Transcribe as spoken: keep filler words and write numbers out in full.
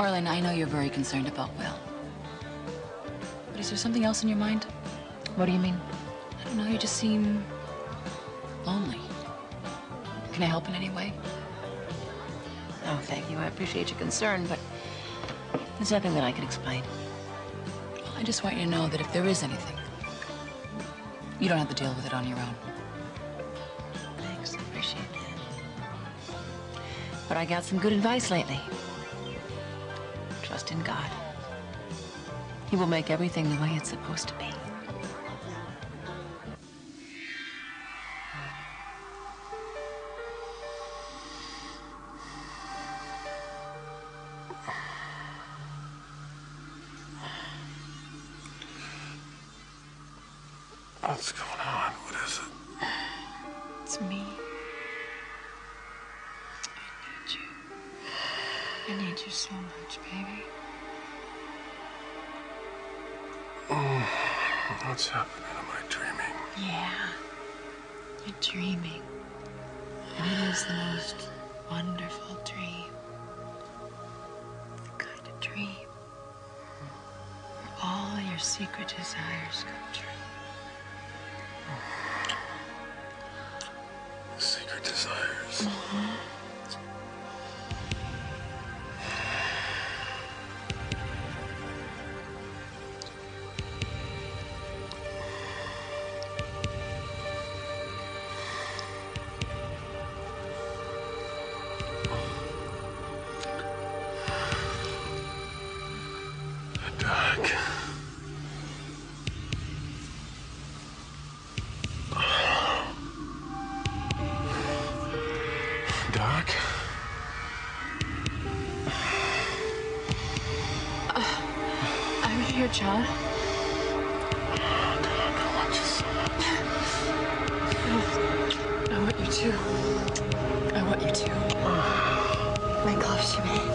Marlene, I know you're very concerned about Will. But is there something else in your mind? What do you mean? I don't know, you just seem lonely. Can I help in any way? Oh, thank you. I appreciate your concern, but there's nothing that I can explain. Well, I just want you to know that if there is anything, you don't have to deal with it on your own. Thanks, I appreciate that. But I got some good advice lately. Trust in God. He will make everything the way it's supposed to be. What's going on? What is it? It's me. I need you. I need you so much, baby. Mm, what's happening? Am I dreaming? Yeah. You're dreaming. And it is the most wonderful dream. The kind of dream where all your secret desires come true. Secret desires. Mm-hmm. Doc. Doc? Uh, I'm here, John. Doc, I want you so much. I want you to. I want you to. Make love to me.